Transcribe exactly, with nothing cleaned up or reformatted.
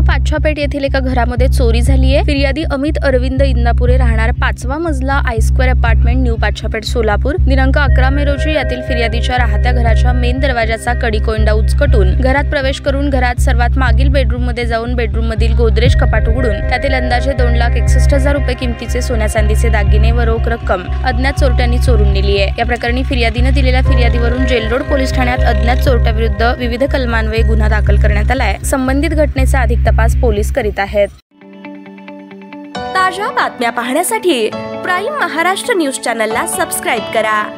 पाच्छापेठ येथील एका घरामध्ये चोरी झाली आहे। फिर्यादी अमित अरविंद इंदापुरे, राहणार पाचवा मजला, I square apartment, new Pachhapeth, Solapur. दिनांक अकरा मे रोजी यातील फिर्यादीच्या राहत्या घराच्या मेन दरवाजाचा कडी कोंडा उचकटून घरात प्रवेश करून घरात सर्वात मागील बेडरूम मध्ये जाऊन बेडरूम मधील गोदरेज कपाट उघडून त्यातील अंदाजे दोन लाख एकसष्ट हजार रुपये किमतीचे सोन्या चांदीचे दागिने व रोख रक्कम अज्ञात चोरट्यांनी चोरून नेली आहे। या प्रकरणी फिर्यादीने दिलेल्या फिर्यादीवरून जेल रोड पोलीस ठाण्यात अज्ञात चोरट्याविरुद्ध विविध कलमान्वये गुन्हा दाखल करण्यात आलाय। संबंधित घटनेचा अधिक तपास पोलीस करीत आहेत। ताज्या बातम्या पाहण्यासाठी प्राईम महाराष्ट्र न्यूज चॅनलला सबस्क्राईब करा।